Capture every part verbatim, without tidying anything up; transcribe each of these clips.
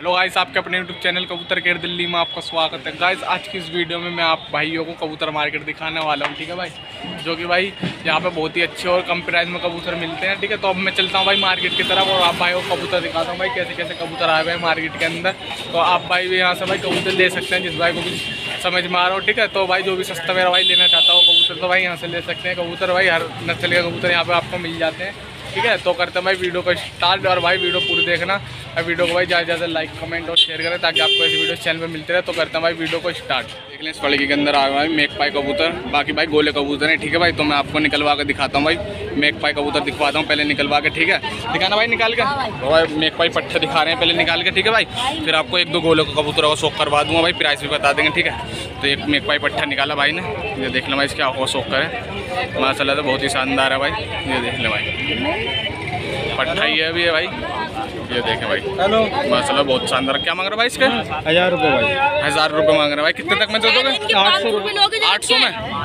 Hello guys, आपके अपने YouTube channel कबूतर केयर दिल्ली में आपका स्वागत है। गाइस आज की इस वीडियो में मैं आप भाइयों को कबूतर मार्केट दिखाने वाला हूं, ठीक है भाई। जो कि भाई यहाँ पे बहुत ही अच्छे और कम प्राइस में कबूतर मिलते हैं, ठीक है। तो अब मैं चलता हूँ भाई मार्केट की तरफ और आप भाइयों को कबूतर दिखाता हूँ भाई कैसे कैसे कबूतर आए हुए हैं मार्केट के अंदर। तो आप भाई भी यहाँ से भाई कबूतर ले सकते हैं, जिस भाई को भी समझ में आ रहा हो, ठीक है। तो भाई जो भी सस्ता मेरा भाई लेना चाहता हो कबूतर तो भाई यहाँ से ले सकते हैं। कबूतर भाई हर नस्ल के कबूतर यहाँ पर आपको मिल जाते हैं, ठीक है। तो करते हैं भाई वीडियो को स्टार्ट और भाई वीडियो पूरी देखना और वीडियो को भाई ज़्यादा ज़्यादा लाइक कमेंट और शेयर करें ताकि आपको ऐसे वीडियो चैनल पे मिलते रहे। तो करते हैं भाई वीडियो को स्टार्ट। देख लें इस पड़गी के अंदर आया भाई मेक पाई कबूतर, बाकी भाई गोले कबूतर हैं, ठीक है भाई। तो मैं आपको निकलवा के दिखाता हूँ भाई, मेक पाई कबूतर दिखवाता हूँ पहले निकलवा के, ठीक है। दिखाना भाई निकाल के, तो भाई मेक पाई पट्टे दिखा रहे हैं पहले निकाल के, ठीक है भाई। फिर आपको एक दो गोले को कबूतर को शौक करवा दूँगा भाई, प्राइस भी बता देंगे, ठीक है। तो एक मेक पाई पट्टा निकाला भाई ने, ये देख लें भाई इसके आँखों शौक करें, माशाल्लाह तो बहुत ही शानदार है भाई। ये देख लें भाई पट्टा ही है अभी है भाई, ये देखें भाई। हेलो माशाल्लाह बहुत शानदार। क्या मांग रहे भाई इसके? हजार रुपये भाई। हजार रुपये मांग रहे भाई। कितने तक में दे दोगे? आठ सौ रुपये। आठ सौ में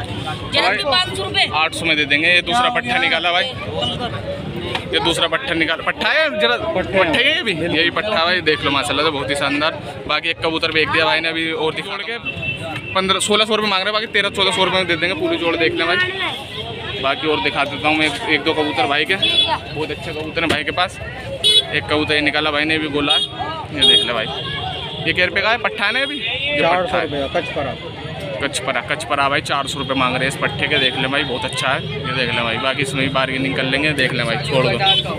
आठ सौ में दे देंगे। ये दूसरा पट्टा निकाला भाई, ये दूसरा पट्टा निकाला, पट्टा है जरा, पट्टा है ये भी, यही पट्टा भाई। देख लो माशाल्लाह तो बहुत ही शानदार। बाकी एक कबूतर बेच दिया भाई ने अभी और दिखा के पंद्रह सोलह सौ रुपये मांग रहे हैं, बाकी तेरह चौदह सौ रुपये में दे देंगे पूरी जोड़। देख लें भाई, बाकी और दिखा देता हूँ मैं एक, एक दो कबूतर भाई के, बहुत अच्छे कबूतर हैं भाई के पास। एक कबूतर ये निकाला भाई ने भी गोला है, ये देख ले भाई। ये क्या रुपये का है पट्टा है अभी? चार सौ रुपये कचपरा कचपरा कचपरा भाई चार सौ रुपये मांग रहे हैं इस पट्टे के। देख ले भाई बहुत अच्छा है, ये देख ले भाई। बाकी इसमें भी बार्गेनिंग कर लेंगे, देख ले भाई। छोड़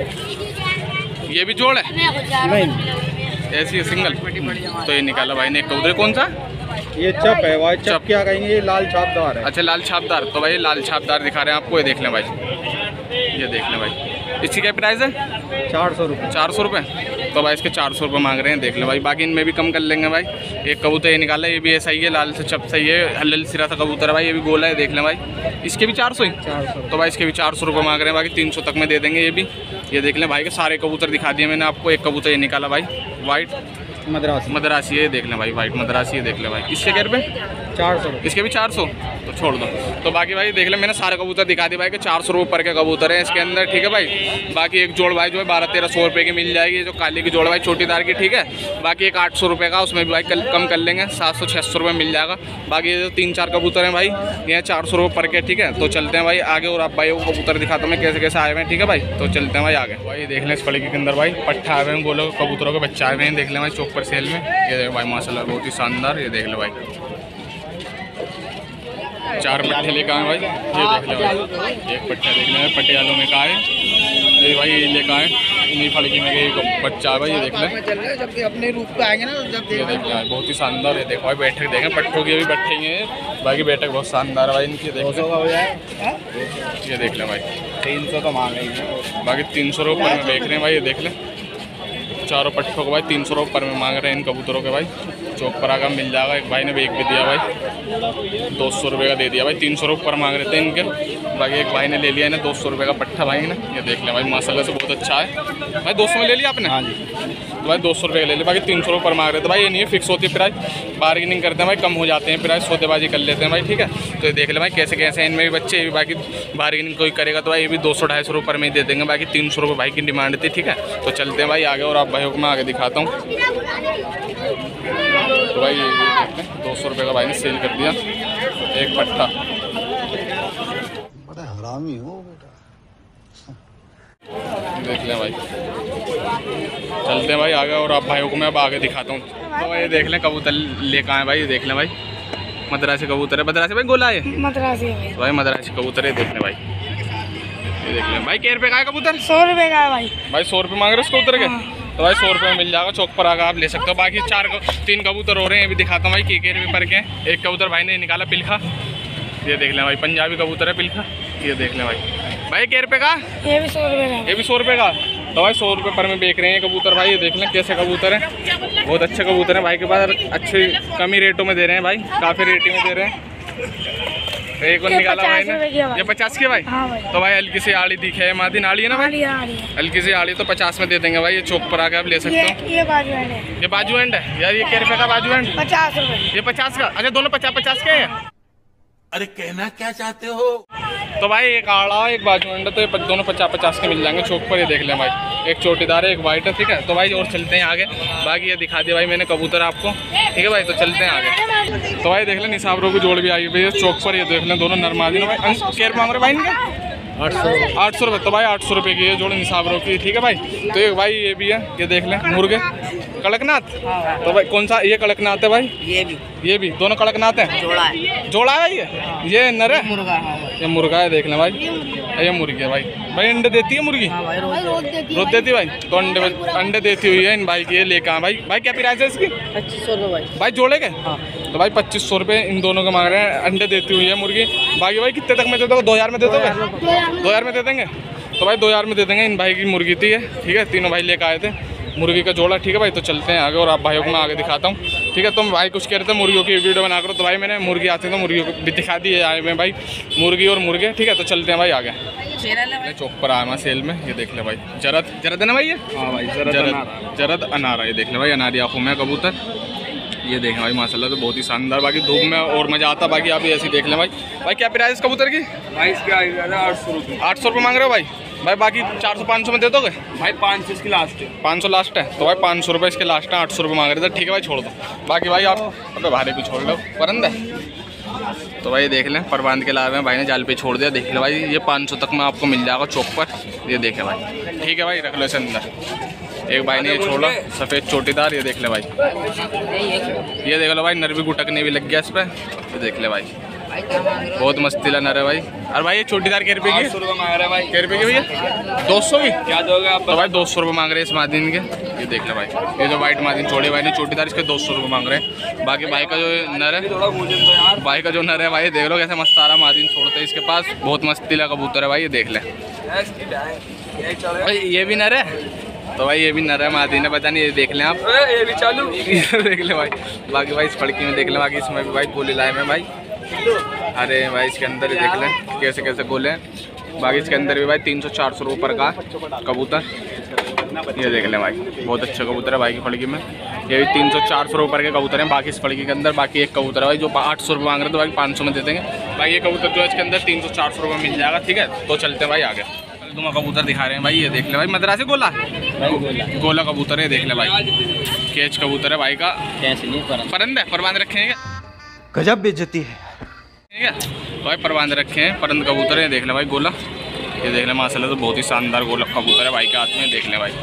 दो, ये भी जोड़ है नहीं, ऐसी है सिंगल। तो ये निकाला भाई ने एक कबूतर, कौन सा? ये चप है भाई। चप क्या कहेंगे, ये लाल छापदार है। अच्छा लाल छापदार, तो भाई लाल छापदार दिखा रहे हैं आपको, ये देख लें भाई, ये देख लें भाई। इसकी क्या प्राइस है? चार सौ रुपये चार सौ रुपये तो भाई इसके चार सौ रुपये मांग रहे हैं, देख लें भाई। बाकी इनमें भी कम कर लेंगे भाई। एक कबूतर ये निकाला, ये भी ऐसा ही है, लाल से चप सही है, हल्ल सिरा सा कबूतर है भाई, ये भी गोला है, देख लें भाई। इसके भी चार सौ ही चार सौ तो भाई इसके भी चार सौ रुपये मांग रहे हैं, बाकी तीन सौ तक में दे देंगे ये भी। ये देख लें भाई के सारे कबूतर दिखा दिए मैंने आपको। एक कबूतर ये निकाला भाई वाइट मद्रासी मद्रासी है, देख लें भाई वाइट मद्रासी है, देख लें भाई। इसके क्या रुपये? चार सौ इसके भी चार सौ तो छोड़ दो। तो बाकी भाई देख ले मैंने सारे कबूतर दिखा दिए भाई कि चार सौ रुपये पर के कबूतर हैं इसके अंदर, ठीक है भाई। बाकी एक जोड़ भाई जो है बारह तेरह सौ रुपये की मिल जाएगी, जो काली की जोड़ भाई छोटीदार की, ठीक है। बाकी एक आठ सौ रुपये का, उसमें भी भाई कल, कम कर लेंगे, सात सौ छः सौ रुपये मिल जाएगा। बाकी ये जो तीन चार कबूतर हैं भाई ये चार सौ रुपये पर के, ठीक है। तो चलते हैं भाई आगे और आप भाई को कबूतर दिखाता हूँ मैं कैसे कैसे आए हुए हैं, ठीक है भाई। तो चलते हैं भाई आगे। भाई देख लें इस पड़गी के अंदर भाई पट्टा आए हुए हैं, गोलों कबूतरों के बच्चे आए हुए हैं, देख लें भाई चौक पर सेल में। ये देख भाई माशाल्लाह बहुत ही शानदार, ये देख लो भाई। चार पट्टे लेकर आए भाई, ये देख ले भाई। एक पट्टा देख ले पटियालों में का है, ये भाई लेकर आए इन्हीं फड़की में एक बच्चा है भाई, ये देख ले। जब अपने रूप पे आएंगे ना, जब ये देख ले बहुत ही शानदार है, देखो भाई बैठक देखें पट्टों की भी बैठेंगे, बाकी बैठक बहुत शानदार है भाई इनकी, देख ले। ये देख ले भाई तीन सौ तो मांग रही है, बाकी तीन सौ रुपये में देख रहे हैं भाई, ये देख ले। चारों पट्टों को भाई तीन सौ रुपये पर में मांग रहे हैं इन कबूतरों के भाई। चौक पर आकर मिल जाएगा, एक भाई ने भी एक भी दिया भाई, दो सौ रुपये का दे दिया भाई। तीन सौ रुपये पर मांग रहे थे इनके, बाकी एक भाई ने ले लिया ना दो सौ रुपये का पट्टा भाई ने। ये देख लें भाई माशाल्लाह से बहुत अच्छा है भाई। दो सौ में ले लिया आपने? हाँ जी। तो भाई दो सौ रुपये का ले लिया, बाकी तीन सौ रुपये पर मांग रहे थे भाई। ये नहीं है फिक्स होती प्राइस, बार्गेनिंग करते हैं भाई, कम हो जाते हैं प्राइस, सौदेबाजी कर लेते हैं भाई, ठीक है। तो ये देख ले भाई कैसे कैसे इनमें भी बच्चे भी, बाकी बार्गेनिंग कोई करेगा तो भाई ये भी दो सौ ढाई सौ रुपये में ही दे देंगे, बाकी तीन सौ रुपये भाई की डिमांड थी, ठीक है। तो चलते हैं भाई आगे और आप भाइयों को मैं आगे दिखाता हूँ। तो भाई ये देखते हैं दो सौ रुपये का भाई ने सेल कर दिया एक पट्टा। बड़ा हरामी हो बेटा। देख लें भाई, चलते हैं भाई आगे और आप भाइयों को मैं अब आगे दिखाता हूँ। तो भाई देख लें कबूतर लेकर आए भाई, देख लें भाई मद्रासी कबूतर है, मद्रासी भाई गोला है मद्रासी है भाई, मद्रासी कबूतर है, देख लें भाई। ये देख लें भाई क्या रुपये का है कबूतर? सौ रुपये का है भाई। भाई सौ रुपये मांग रहे हैं उस कबूतर के, तो भाई सौ रुपये में मिल जाएगा, चौक पर आकर आप ले सकते हो। बाकी चार तीन कबूतर हो रहे हैं, ये भी दिखाता हूँ भाई के के रुपये पर के। एक कबूतर भाई ने निकाला पिलखा, ये देख लें भाई पंजाबी कबूतर है पिलखा, ये देख लें भाई। भाई क्या रुपये का? ये भी सौ रुपये का। ये भी सौ रुपये का, तो भाई सौ रुपये पर में बेच रहे हैं कबूतर भाई। ये देख लें कैसे कबूतर हैं, बहुत अच्छे कबूतर हैं भाई के पास, अच्छे कम ही रेटों में दे रहे हैं भाई, काफ़ी रेटिंग में दे रहे हैं। एक और निकाला भाई ने, ये पचास के भाई। हाँ भाई। तो भाई हल्की से आड़ी दिखे है, मादी नाड़ी है ना भाई, हल्की से आड़ी, तो पचास में दे देंगे भाई। ये चौक पर आकर आप ले सकते हो। ये बाजू एंड है, ये बाजू एंड है यार, ये क्या रुपये का बाजू एंड? पचास रुपये। ये पचास का, अच्छा दोनों पचास पचास के हैं। अरे कहना क्या चाहते हो? तो भाई एक आड़ा एक बाजू अंडा, तो ये दोनों पचास पचास के मिल जाएंगे चौक पर। ये देख लें भाई, एक चोटीदार है एक वाइट है, ठीक है। तो भाई और चलते हैं आगे, बाकी ये दिखा दिया भाई मैंने कबूतर आपको, ठीक है भाई। तो चलते हैं आगे। तो भाई देख लें निसाबरों की जोड़ भी आई हुई है चौक पर। ये देख लें दोनों नरमादी भाई। केयर मांग रहे भाई इनके आठ सौ आठ सौ रुपये। तो भाई आठ सौ रुपये की है जोड़ निसाबरों की, ठीक है भाई। तो ये भाई ये भी है, ये देख लें मुर्गे कड़कनाथ। तो भाई कौन सा ये कड़कनाथ है भाई? ये भी ये भी दोनों कड़कनाथ हैं। जोड़ा है जोड़ा है भाई। ये ये नर है मुर्गा, ये मुर्गा है देख लें भाई। ये मुर्गी है भाई। भाई अंडे देती है मुर्गी? रोज देती है भाई। तो अंडे अंडे देती हुई है इन भाई की। ये लेकर आए भाई। भाई क्या प्राइस है इसकी? पच्चीस सौ रुपये भाई। भाई जोड़े के? तो भाई पच्चीस सौ रुपये इन दोनों के मांग रहे हैं। अंडे देती हुई है मुर्गी। बाकी भाई कितने तक में दे दोगे? दो हज़ार में दे दोगे? दो हज़ार में दे देंगे। तो भाई दो हज़ार में दे देंगे। इन भाई की मुर्गी थी है, ठीक है। तीनों भाई लेकर आए थे मुर्गी का जोड़ा, ठीक है भाई। तो चलते हैं आगे और आप भाइयों को मैं आगे दिखाता हूँ, ठीक है। तुम भाई कुछ कह रहे थे मुर्गियों की वीडियो बना करो, तो भाई मैंने मुर्गी आती तो मुर्गियों को भी दिखा दी आए हुए भाई, मुर्गी और मुर्गे, ठीक है। तो चलते हैं भाई आगे। चौक पर आया मैं सेल में। ये देख ले भाई जरद जरद है ना भाई? ये हाँ भाई जरद जरद अनारा। ये देख ले भाई अनारी आँखों में कबूतर। ये देखें भाई माशाल्लाह तो बहुत ही शानदार। बाकी धूप में और मज़ा आता। बाकी आप ऐसे देख लें भाई। भाई क्या प्राइस कबूतर की? भाई इसके आठ सौ रुपये आठ सौ रुपये मांग रहे हो भाई? भाई बाकी चार सौ पाँच सौ में दे दोगे? भाई पाँच सौ इसकी लास्ट है। पाँच सौ लास्ट है। तो भाई पाँच सौ रुपये इसके लास्ट है। आठ सौ रुपये मांग रहे थे, ठीक है भाई छोड़ दो। बाकी भाई आप अबे भारे भी छोड़ लो परंद है। तो भाई देख लें परबांध के लाए हैं भाई ने, जाल पे छोड़ दिया। देख ले भाई ये पाँच सौ तक में आपको मिल जाएगा चौक पर। ये देखें भाई, ठीक है भाई रख लो इसे अंदर। एक भाई ने ये छोड़ा सफ़ेद चोटीदार। ये देख ले भाई, ये देख लो भाई नर भी गुटकने भी लग गया इस पर। ये देख ले भाई बहुत मस्तीला नर है भाई। और भाई ये चोटीदार कै रुपये की? सौ रुपये मांग रहे हैं भाई। कै रुपये की भैया? दो सौ की? क्या दोगे आप? तो भाई दो सौ रुपये मांग रहे हैं इस मादीन के। ये देख ले भाई, ये जो वाइट मादीन छोड़े भाई ने चोटीदार, इसके दो सौ रुपये मांग रहे हैं। बाकी भाई का जो नर है, भाई का जो नर है भाई देख लो कैसे मस्तारा मादीन छोड़ते हैं इसके पास। बहुत मस्तीला कबूतर है भाई। ये देख ले भाई, ये भी नर है। तो भाई ये भी नर है मादीन है, पता नहीं। ये देख लें आप, ये भी चालू देख ले भाई। बाकी भाई इस फड़की में देख लें। बाकी इसमें भी भाई गोली लाए में भाई। अरे भाई इसके अंदर ही देख लें कैसे कैसे गोले हैं। बाकी इसके अंदर भी भाई तीन सौ चार सौ रुपये पर का कबूतर। ये देख लें भाई बहुत अच्छा कबूतर है भाई की फड़की में। ये भी तीन सौ चार सौ रुपये के कबूतर हैं बाकी इस फड़की के अंदर। बाकी एक कबूतर है भाई जो आठ सौ रुपये मांग रहे हैं, तो भाई पाँच सौ में दे देंगे। भाई ये कबूतर जो है इसके अंदर तीन सौ चार सौ रुपये मिल जाएगा, ठीक है। तो चलते हैं भाई आगे। तुम कबूतर दिखा रहे हैं भाई। ये देख ले भाई मद्रासी गोला गोला कबूतर है। देख ले भाई केच कबूतर है भाई का। परंद है परबांध रखे हैं, गजब बेइज्जती है, ठीक है। तो भाई परबांध रखे हैं परंद कबूतर है। देख ले भाई गोला। ये देख ले माशाल्लाह तो बहुत ही शानदार गोला कबूतर है भाई के हाथ में। देख ले भाई।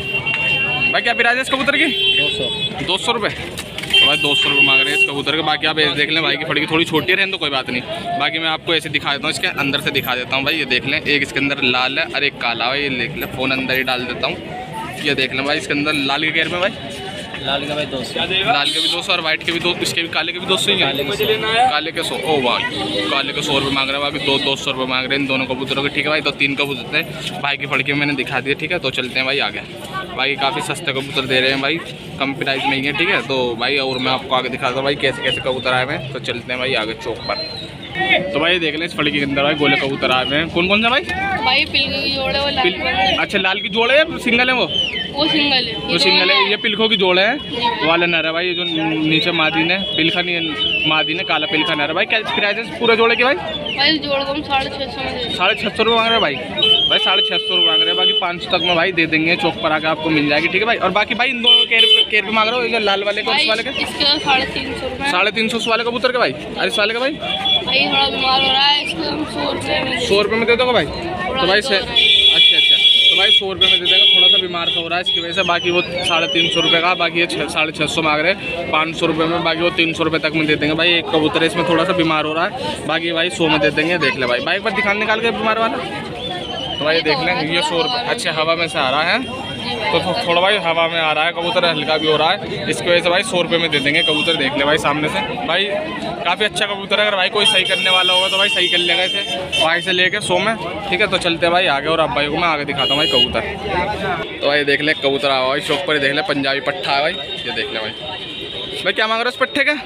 भाई क्या प्राइस है इस कबूतर की? दो सौ दो सौ रुपये। तो भाई दो सौ रुपये मांग रहे हैं इस कबूतर के। बाकी आप ऐसे देख लें भाई की फड़की थोड़ी छोटी रहें तो कोई बात नहीं। बाकी मैं आपको ऐसे दिखा देता हूँ, इसके अंदर से दिखा देता हूँ भाई। ये देख लें एक इसके अंदर लाल है और एक काला है। ये देख लें फ़ोन अंदर ही डाल देता हूँ। ये देख लें भाई इसके अंदर लाल के केयर में भाई लाल का भाई दो सौ लाल के भी दो सौ और वाइट के भी दो, इसके भी काले के भी दो सौ ही है। काले के सौ ओ भाई काले के सौ रुपये मांग रहे हैं। बाकी दो दो सौ रुपये मांग रहे हैं इन दोनों कबूतरों के, ठीक है भाई। तो तीन कबूतर थे भाई की फड़की में मैंने दिखा दिया, ठीक है। तो चलते हैं भाई आगे। भाई काफ़ी सस्ते कबूतर दे रहे हैं भाई, कम प्राइस में ही है, ठीक है। तो भाई और मैं आपको आगे दिखाता हूँ भाई कैसे कैसे कबूतर आए हुए हैं। तो चलते हैं भाई आगे चौक पर। तो भाई देख लें इस फड़की के अंदर भाई गोले कबूतर आए हुए हैं। कौन कौन सा भाई? भाई पिलखों की जोड़ है वो लाल पिल... अच्छा लाल की जोड़ है या सिंगल है? वो वो सिंगल है। वो सिंगल है। ये पिलखों की जोड़ है वाला नर है भाई। ये जो नीचे मादीन है पिलखा नहीं मादीन है, काला पिलखा नर है भाई। क्या प्राइस है पूरा जोड़े की भाई? भाई जोड़ को हम साढ़े छः सौ में साढ़े छः सौ रुपये मांग रहे हैं भाई। भाई साढ़े छः सौ रुपये मांग रहे हैं। बाकी पाँच सौ तक में भाई दे देंगे, चौक पर आकर आपको मिल जाएगी, ठीक है भाई। और बाकी भाई इन दोनों केयर केयर पे मांग रहे हो, लाल वाले को उस वाले के साढ़े तीन सौ रुपये साढ़े तीन सौ उस वाले कबूतर के भाई। अरे इस वाले का भाई भाई थोड़ा बीमार हो रहा है, इसको हम सौ रुपये में सौ रुपये में दे दोगे भाई? तो भाई से अच्छा अच्छा तो भाई सौ रुपये में दे देगा। थोड़ा सा बीमार का हो रहा है इसकी वजह से। बाकी वो साढ़े तीन सौ रुपये का, बाकी ये साढ़े छः सौ मांग रहे हैं पाँच सौ रुपये में। बाकी वो तीन सौ रुपये तक में दे देंगे भाई। एक कबूतर है इसमें थोड़ा सा बीमार हो रहा है, बाकी भाई सौ में दे देंगे। देख ले भाई भाई एक बार दिखाने निकाल के बीमार वाला। तो भाई देख लें ये सौ रुपये अच्छे हवा में से आ रहा है, तो थोड़ा भाई हवा में आ रहा है कबूतर, हल्का भी हो रहा है, इसकी वजह से भाई सौ रुपये में दे देंगे कबूतर। देख ले भाई सामने से भाई काफ़ी अच्छा कबूतर है। अगर भाई कोई सही करने वाला होगा तो भाई सही कर लेगा इसे भाई से लेके सौ में, ठीक है। तो चलते भाई आगे और आप भाई को मैं आगे दिखाता हूँ भाई कबूतर। तो भाई देख ले कबूतर आवा भाई शौक पर। देख ले पंजाबी पट्ठा है भाई। ये देख ले भाई भाई क्या मांग रहे हो इस पट्ठे का?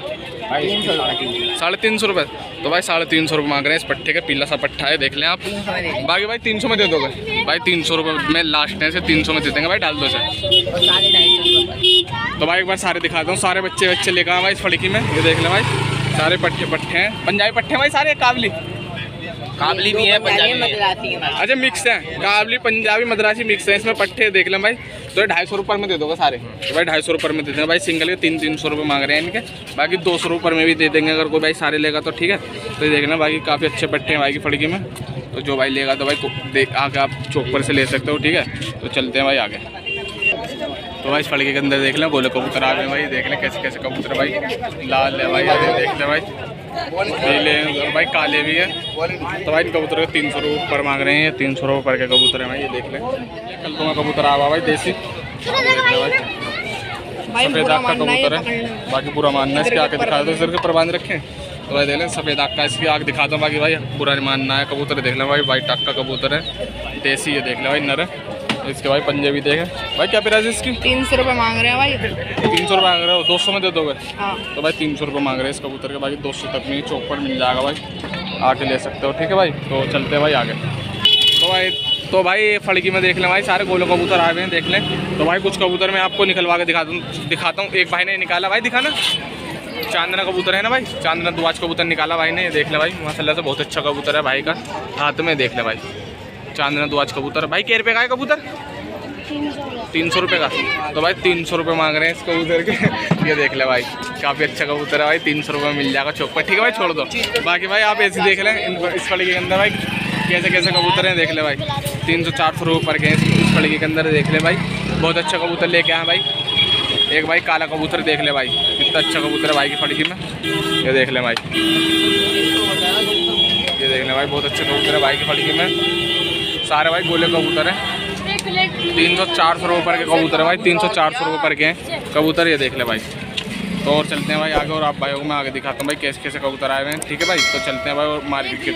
साढ़े तीन सौ रुपये। तो भाई साढ़े तीन सौ रुपये मांग रहे हैं इस पट्टे का। पीला सा पट्टा है देख लें आप। बाकी भाई तीन सौ में दे दोगे? भाई तीन सौ रुपये में लास्ट है, इसे तीन सौ में दे देंगे भाई। डाल दो इसे। तो भाई एक बार सारे दिखाता हूँ, सारे बच्चे बच्चे लेकर आए भाई इस फड़की में। ये देख लें भाई सारे पट्टे पट्टे हैं, पंजाबी पट्टे हैं भाई सारे। काबली काबली भी है, पंजाबी मद्रासी है। अच्छा मिक्स है, काबली पंजाबी मद्रासी मिक्स है। इसमें पट्टे देख लें भाई, तो ये ढाई सौ रुपये में दे दोगे सारे, तो भाई ढाई सौ रुपये में दे देंगे भाई। सिंगल के तीन तीन सौ रुपये मांग रहे हैं इनके, बाकी दो सौ रुपये में भी दे देंगे अगर कोई भाई सारे लेगा तो ठीक है। तो ये देख लें बाकी काफ़ी अच्छे पट्टे हैं भाई की फड़की में, तो जो भाई लेगा तो भाई देख आके आप चौक पर से ले सकते हो, ठीक है। तो चलते हैं भाई आगे। तो भाई इस फड़के के अंदर देख लें गोले कबूतर आ गए भाई, देख लें कैसे कैसे कबूतर भाई, लाल है भाई, आगे देख लें भाई, नीले और भाई काले भी है। तो भाई इन कबूतर के तीन सौ रुपये ऊपर मांग रहे हैं, तीन सौ रुपये पर के कबूतर है भाई, ये देख लें। कल तो मैं कबूतर आ हुआ भाई देसी, सफ़ेद आँख का कबूतर है, बाकी पूरा मानना है। इसके आके दिखा दो, इधर के प्रबंध रखें तो भाई देख लें सफ़ेद आँख का, इसकी आँख दिखाता हूँ, बाकी भाई पूरा मानना है। कबूतर देख लें भाई, वाइट आँख का कबूतर है, देसी ये देख लें भाई, नर है। इसके भाई पंजे भी देखें भाई, क्या प्राइस है इसकी? तीन सौ रुपये मांग रहे हैं भाई। तीन सौ रुपये मांग रहे हो, दो सौ में दे दोगे? हाँ। तो भाई तीन सौ रुपये मांग रहे हैं इस कबूतर के, बाकी दो सौ तक में चौक पर मिल जाएगा भाई, आके ले सकते हो, ठीक है भाई। तो चलते हैं भाई आगे। तो भाई तो भाई फड़की में देख लें भाई, सारे गोले कबूतर आए हुए हैं, देख लें। तो भाई कुछ कबूतर मैं आपको निकलवा के दिखा दूँ दिखाता हूँ। एक भाई ने निकाला भाई, दिखाना, चांदना कबूतर है ना भाई, चांदना दुआज कबूतर निकाला भाई ने, देख ले भाई माशाल्लाह से बहुत अच्छा कबूतर है भाई का हाथ में, देख ले भाई चांदना दुआज कबूतर। भाई क्या रुपये का है कबूतर? तीन सौ रुपये का। तो भाई तीन सौ रुपये मांग रहे हैं इस कबूतर के, ये देख ले भाई, काफ़ी अच्छा कबूतर है भाई, तीन सौ रुपये में मिल जाएगा चौक पर, ठीक है भाई। छोड़ दो बाकी भाई, आप ऐसे देख लें इस फड़की के अंदर भाई कैसे कैसे कबूतर हैं, देख ले भाई, तीन सौ चार सौ रुपये पर के इस फड़की के अंदर, देख ले भाई बहुत अच्छा कबूतर लेके आए भाई। एक भाई काला कबूतर देख ले भाई, कितना अच्छा कबूतर है भाई की फड़की में, ये देख ले भाई, ये देख ले भाई बहुत अच्छा कबूतर है भाई की फड़की में। सारे भाई गोले कबूतर हैं, तीन सौ चार सौ रुपये पर के कबूतर है भाई, तीन सौ चार सौ रुपये पर के हैं कबूतर, ये देख ले भाई। तो और चलते हैं भाई आगे, और आप भाइयों को मैं आगे दिखाता हूँ भाई कैसे कैसे कबूतर आए हुए हैं, ठीक है भाई। तो चलते हैं भाई और मार्केट के